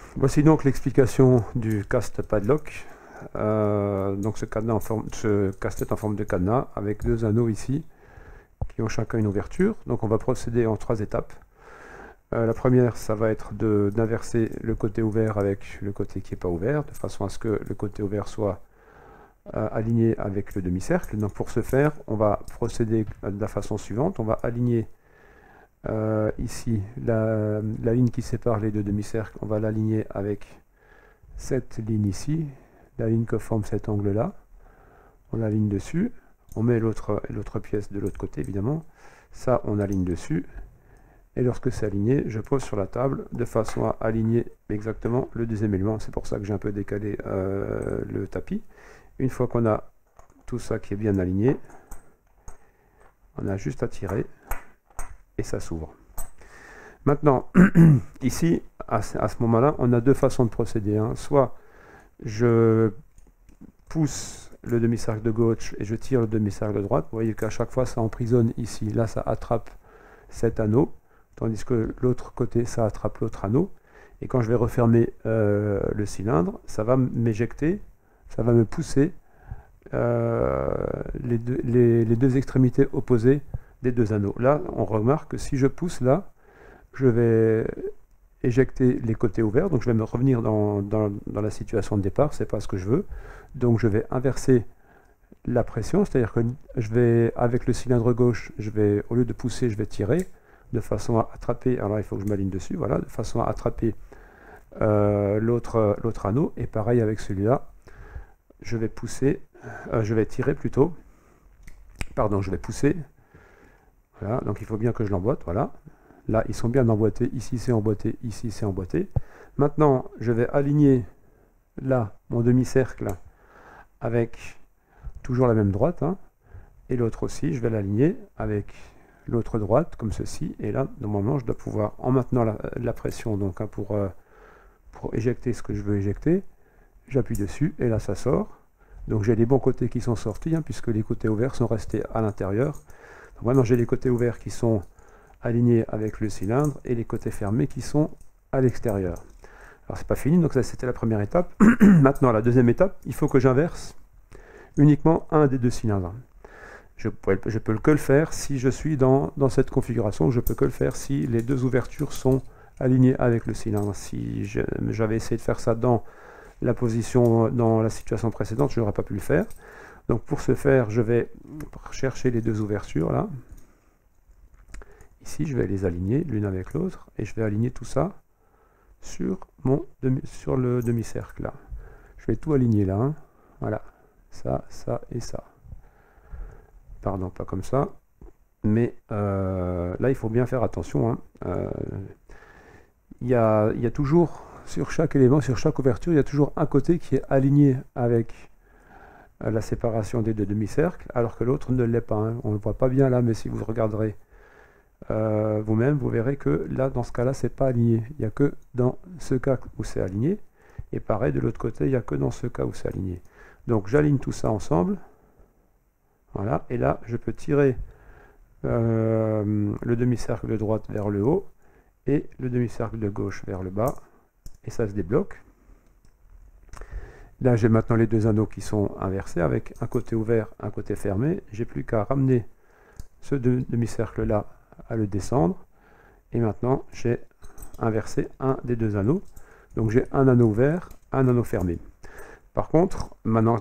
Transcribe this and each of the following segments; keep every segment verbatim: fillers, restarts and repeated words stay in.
Voici donc l'explication du cast padlock. Euh, donc ce cadenas en forme, ce casse-tête en forme de cadenas avec deux anneaux ici qui ont chacun une ouverture. Donc on va procéder en trois étapes. Euh, la première, ça va être d'inverser le côté ouvert avec le côté qui n'est pas ouvert, de façon à ce que le côté ouvert soit euh, aligné avec le demi-cercle. Donc pour ce faire, on va procéder de la façon suivante. On va aligner euh, ici la, la ligne qui sépare les deux demi-cercles. On va l'aligner avec cette ligne ici, la ligne que forme cet angle-là. On aligne dessus. On met l'autre l'autre pièce de l'autre côté, évidemment. Ça, on aligne dessus. Et lorsque c'est aligné, je pose sur la table de façon à aligner exactement le deuxième élément. C'est pour ça que j'ai un peu décalé euh, le tapis. Une fois qu'on a tout ça qui est bien aligné, on a juste à tirer et ça s'ouvre. Maintenant, ici, à ce, à ce moment-là, on a deux façons de procéder. Hein. Soit je pousse le demi-cercle de gauche et je tire le demi-cercle de droite. Vous voyez qu'à chaque fois, ça emprisonne ici. Là, ça attrape cet anneau. Tandis que l'autre côté, ça attrape l'autre anneau. Et quand je vais refermer euh, le cylindre, ça va m'éjecter, ça va me pousser euh, les, deux, les, les deux extrémités opposées des deux anneaux. Là, on remarque que si je pousse là, je vais éjecter les côtés ouverts. Donc je vais me revenir dans, dans, dans la situation de départ, c'est pas ce que je veux. Donc je vais inverser la pression, c'est-à-dire que je vais, avec le cylindre gauche, je vais, au lieu de pousser, je vais tirer, de façon à attraper, alors il faut que je m'aligne dessus, voilà, de façon à attraper euh, l'autre l'autre anneau, et pareil avec celui-là, je vais pousser, euh, je vais tirer plutôt, pardon, je vais pousser, voilà, donc il faut bien que je l'emboîte, voilà, là ils sont bien emboîtés, ici c'est emboîté, ici c'est emboîté. Maintenant, je vais aligner là mon demi-cercle avec toujours la même droite, hein, et l'autre aussi, je vais l'aligner avec l'autre droite, comme ceci, et là, normalement, je dois pouvoir, en maintenant la, la pression, donc hein, pour, euh, pour éjecter ce que je veux éjecter, j'appuie dessus, et là, ça sort. Donc j'ai les bons côtés qui sont sortis, hein, puisque les côtés ouverts sont restés à l'intérieur. Donc maintenant, j'ai les côtés ouverts qui sont alignés avec le cylindre, et les côtés fermés qui sont à l'extérieur. Alors, c'est pas fini, donc ça, c'était la première étape. Maintenant, la deuxième étape, il faut que j'inverse uniquement un des deux cylindres. Je peux, je peux que le faire si je suis dans, dans cette configuration, je peux que le faire si les deux ouvertures sont alignées avec le cylindre. Si j'avais essayé de faire ça dans la position, dans la situation précédente, je n'aurais pas pu le faire. Donc pour ce faire, je vais chercher les deux ouvertures là. Ici, je vais les aligner l'une avec l'autre et je vais aligner tout ça sur, mon demi, sur le demi-cercle là. Je vais tout aligner là. Hein. Voilà, ça, ça et ça. Pardon, pas comme ça, mais euh, là il faut bien faire attention. Hein. Euh, il y a, il y a toujours, sur chaque élément, sur chaque ouverture, il y a toujours un côté qui est aligné avec euh, la séparation des deux demi-cercles, alors que l'autre ne l'est pas. Hein. On ne le voit pas bien là, mais si vous regarderez euh, vous-même, vous verrez que là, dans ce cas-là, c'est pas aligné. Il n'y a que dans ce cas où c'est aligné, et pareil, de l'autre côté, il n'y a que dans ce cas où c'est aligné. Donc j'aligne tout ça ensemble. Voilà, et là, je peux tirer euh, le demi-cercle de droite vers le haut et le demi-cercle de gauche vers le bas, et ça se débloque. Là, j'ai maintenant les deux anneaux qui sont inversés, avec un côté ouvert, un côté fermé. J'ai plus qu'à ramener ce demi-cercle-là à le descendre, et maintenant, j'ai inversé un des deux anneaux. Donc, j'ai un anneau ouvert, un anneau fermé. Par contre, maintenant,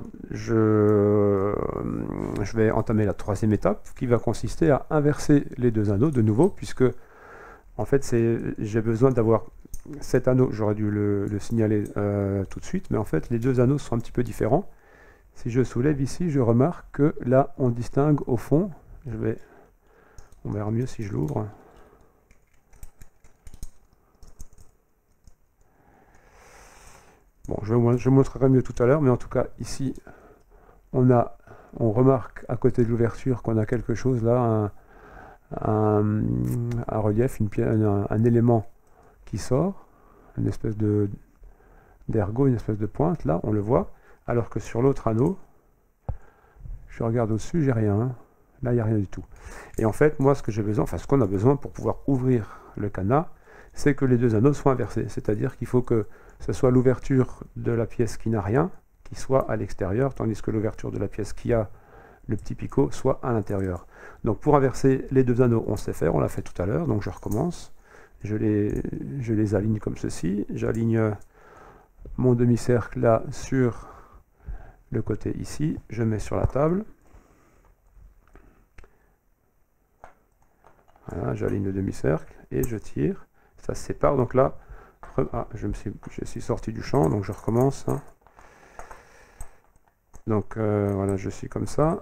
je, je vais entamer la troisième étape qui va consister à inverser les deux anneaux de nouveau, puisque en fait, j'ai besoin d'avoir cet anneau. J'aurais dû le, le signaler euh, tout de suite, mais en fait, les deux anneaux sont un petit peu différents. Si je soulève ici, je remarque que là, on distingue au fond. Je vais, on verra mieux si je l'ouvre. Bon, je, je montrerai mieux tout à l'heure, mais en tout cas, ici, on, a, on remarque à côté de l'ouverture qu'on a quelque chose là, un, un, un relief, une, un, un élément qui sort, une espèce de d'ergot, une espèce de pointe, là, on le voit, alors que sur l'autre anneau, je regarde au-dessus, j'ai rien. Hein. Là, il n'y a rien du tout. Et en fait, moi, ce que j'ai besoin, enfin, ce qu'on a besoin pour pouvoir ouvrir le cadenas, c'est que les deux anneaux soient inversés. C'est-à-dire qu'il faut que ce soit l'ouverture de la pièce qui n'a rien, qui soit à l'extérieur, tandis que l'ouverture de la pièce qui a le petit picot soit à l'intérieur. Donc pour inverser les deux anneaux, on sait faire, on l'a fait tout à l'heure, donc je recommence. Je les, je les aligne comme ceci. J'aligne mon demi-cercle là sur le côté ici. Je mets sur la table. Voilà, j'aligne le demi-cercle et je tire. Ça se sépare. Donc là, ah, je, me suis, je suis sorti du champ, donc je recommence. Hein. Donc euh, voilà, je suis comme ça.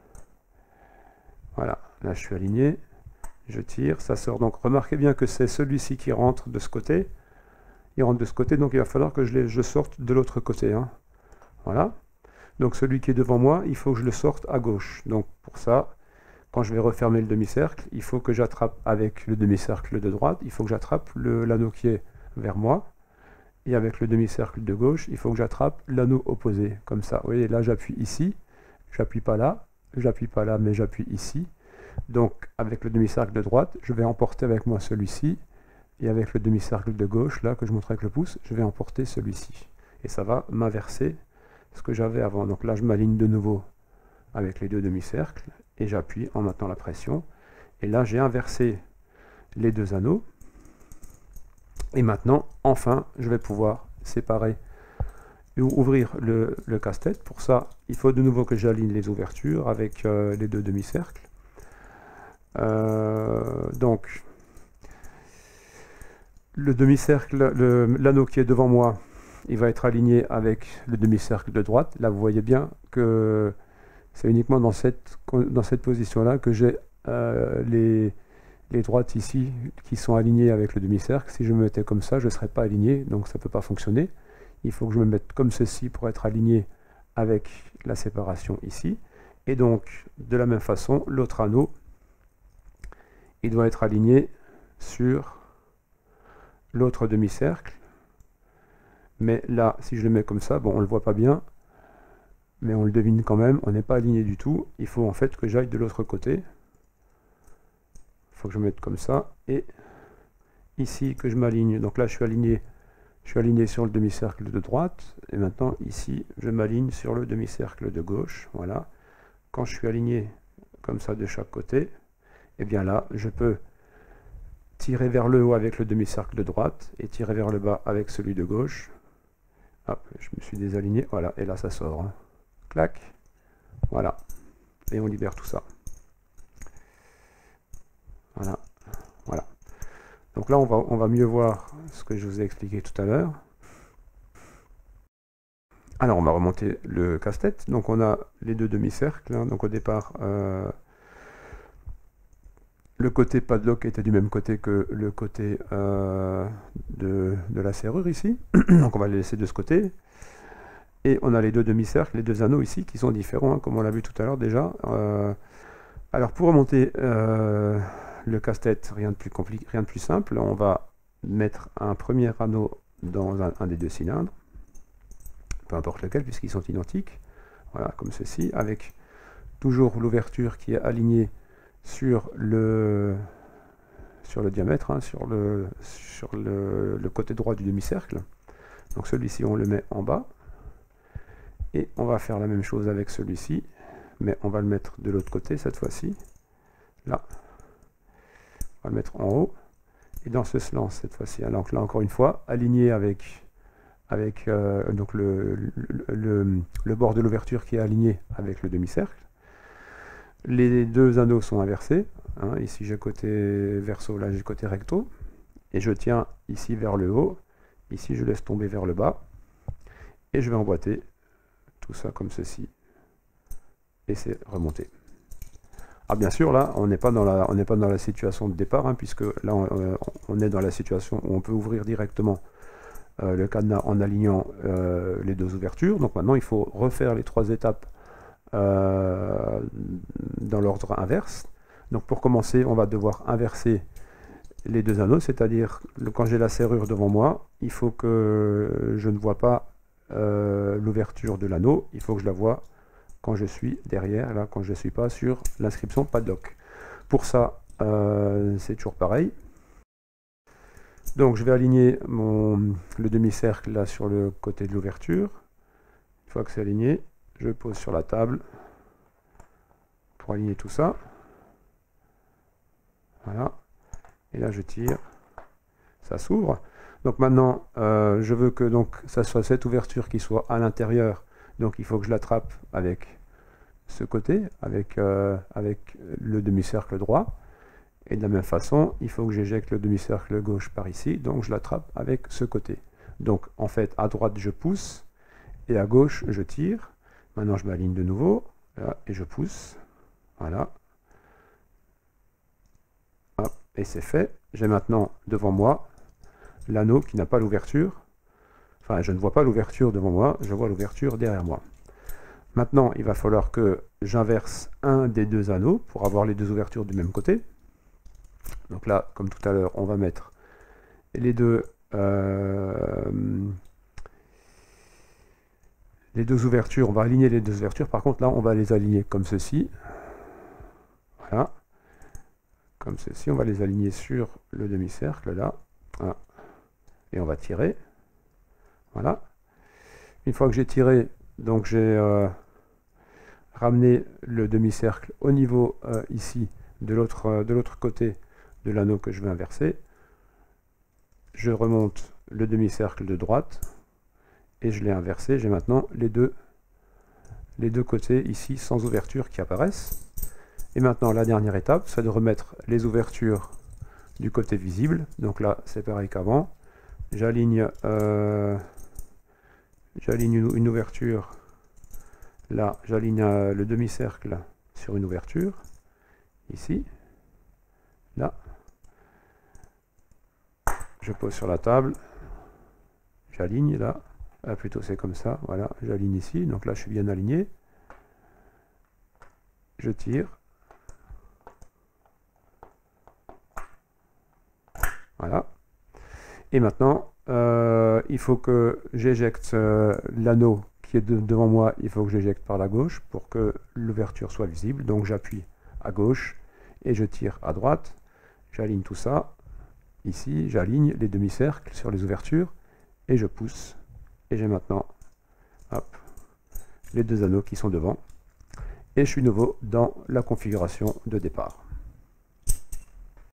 Voilà, là je suis aligné. Je tire, ça sort. Donc remarquez bien que c'est celui-ci qui rentre de ce côté. Il rentre de ce côté, donc il va falloir que je, les, je sorte de l'autre côté. Hein. Voilà. Donc celui qui est devant moi, il faut que je le sorte à gauche. Donc pour ça, quand je vais refermer le demi-cercle, il faut que j'attrape avec le demi-cercle de droite, il faut que j'attrape l'anneau qui est vers moi. Et avec le demi-cercle de gauche, il faut que j'attrape l'anneau opposé, comme ça. Vous voyez, là j'appuie ici, j'appuie pas là, j'appuie pas là, mais j'appuie ici. Donc avec le demi-cercle de droite, je vais emporter avec moi celui-ci, et avec le demi-cercle de gauche, là que je montre avec le pouce, je vais emporter celui-ci. Et ça va m'inverser ce que j'avais avant. Donc là je m'aligne de nouveau avec les deux demi-cercles, et j'appuie en maintenant la pression. Et là j'ai inversé les deux anneaux. Et maintenant, enfin, je vais pouvoir séparer ou ouvrir le, le casse-tête. Pour ça, il faut de nouveau que j'aligne les ouvertures avec euh, les deux demi-cercles. Euh, donc, le demi-cercle, l'anneau qui est devant moi, il va être aligné avec le demi-cercle de droite. Là, vous voyez bien que c'est uniquement dans cette, dans cette position-là que j'ai euh, les, les droites ici qui sont alignées avec le demi-cercle. Si je me mettais comme ça, je ne serais pas aligné, donc ça ne peut pas fonctionner. Il faut que je me mette comme ceci pour être aligné avec la séparation ici. Et donc, de la même façon, l'autre anneau, il doit être aligné sur l'autre demi-cercle. Mais là, si je le mets comme ça, bon, on ne le voit pas bien, mais on le devine quand même, on n'est pas aligné du tout. Il faut en fait que j'aille de l'autre côté. Il faut que je me mette comme ça. Et ici, que je m'aligne. Donc là, je suis aligné, je suis aligné sur le demi-cercle de droite. Et maintenant, ici, je m'aligne sur le demi-cercle de gauche. Voilà. Quand je suis aligné comme ça de chaque côté, et bien là, je peux tirer vers le haut avec le demi-cercle de droite et tirer vers le bas avec celui de gauche. Hop, je me suis désaligné, voilà, et là ça sort. Hein. Clac, voilà, et on libère tout ça. Voilà, voilà. Donc là, on va, on va mieux voir ce que je vous ai expliqué tout à l'heure. Alors, on va remonter le casse-tête. Donc, on a les deux demi-cercles. Hein. Donc, au départ, euh, le côté padlock était du même côté que le côté euh, de, de la serrure ici. Donc, on va les laisser de ce côté. Et on a les deux demi-cercles, les deux anneaux ici, qui sont différents, hein, comme on l'a vu tout à l'heure déjà. Euh, alors, pour remonter euh, le casse-tête, rien de plus compliqué, rien de plus simple. On va mettre un premier anneau dans un, un des deux cylindres. Peu importe lequel, puisqu'ils sont identiques, voilà, comme ceci, avec toujours l'ouverture qui est alignée sur le, sur le diamètre, hein, sur, le, sur le, le côté droit du demi-cercle. Donc celui-ci, on le met en bas, et on va faire la même chose avec celui-ci, mais on va le mettre de l'autre côté, cette fois-ci, là, on va le mettre en haut, et dans ce sens, cette fois-ci, donc là, encore une fois, aligné avec... avec euh, donc le, le, le, le bord de l'ouverture qui est aligné avec le demi-cercle. Les deux anneaux sont inversés. Hein, ici j'ai côté verso, là j'ai côté recto. Et je tiens ici vers le haut. Ici je laisse tomber vers le bas. Et je vais emboîter tout ça comme ceci. Et c'est remonté. Ah bien sûr là on n'est pas dans la on n'est pas dans la situation de départ, hein, puisque là on, on est dans la situation où on peut ouvrir directement Euh, le cadenas en alignant euh, les deux ouvertures. Donc maintenant il faut refaire les trois étapes euh, dans l'ordre inverse. Donc pour commencer, on va devoir inverser les deux anneaux, c'est-à-dire quand j'ai la serrure devant moi, il faut que je ne vois pas euh, l'ouverture de l'anneau, il faut que je la vois quand je suis derrière, là quand je ne suis pas sur l'inscription padlock. Pour ça, euh, c'est toujours pareil. Donc je vais aligner mon, le demi-cercle là sur le côté de l'ouverture. Une fois que c'est aligné, je pose sur la table pour aligner tout ça. Voilà. Et là je tire, ça s'ouvre. Donc maintenant, euh, je veux que donc ça soit cette ouverture qui soit à l'intérieur. Donc il faut que je l'attrape avec ce côté, avec, euh, avec le demi-cercle droit. Et de la même façon, il faut que j'éjecte le demi-cercle gauche par ici, donc je l'attrape avec ce côté. Donc en fait, à droite, je pousse, et à gauche, je tire. Maintenant, je m'aligne de nouveau, là, et je pousse. Voilà. Hop, et c'est fait. J'ai maintenant devant moi l'anneau qui n'a pas l'ouverture. Enfin, je ne vois pas l'ouverture devant moi, je vois l'ouverture derrière moi. Maintenant, il va falloir que j'inverse un des deux anneaux pour avoir les deux ouvertures du même côté. Donc là, comme tout à l'heure, on va mettre les deux, euh, les deux ouvertures, on va aligner les deux ouvertures. Par contre, là, on va les aligner comme ceci. Voilà. Comme ceci, on va les aligner sur le demi-cercle, là. Voilà. Et on va tirer. Voilà. Une fois que j'ai tiré, donc j'ai euh, ramené le demi-cercle au niveau euh, ici, de l'autre euh, de l'autre côté de l'anneau que je vais inverser. Je remonte le demi-cercle de droite et je l'ai inversé. J'ai maintenant les deux, les deux côtés ici sans ouverture qui apparaissent. Et maintenant la dernière étape, c'est de remettre les ouvertures du côté visible. Donc là c'est pareil qu'avant. J'aligne euh, j'aligne une, une ouverture. Là j'aligne euh, le demi-cercle sur une ouverture. Ici. Là. Je pose sur la table, j'aligne là, ah, plutôt c'est comme ça, voilà, j'aligne ici, donc là je suis bien aligné, je tire, voilà, et maintenant euh, il faut que j'éjecte euh, l'anneau qui est de, devant moi, il faut que j'éjecte par la gauche pour que l'ouverture soit visible, donc j'appuie à gauche et je tire à droite, j'aligne tout ça. Ici, j'aligne les demi-cercles sur les ouvertures et je pousse. Et j'ai maintenant hop, les deux anneaux qui sont devant. Et je suis nouveau dans la configuration de départ.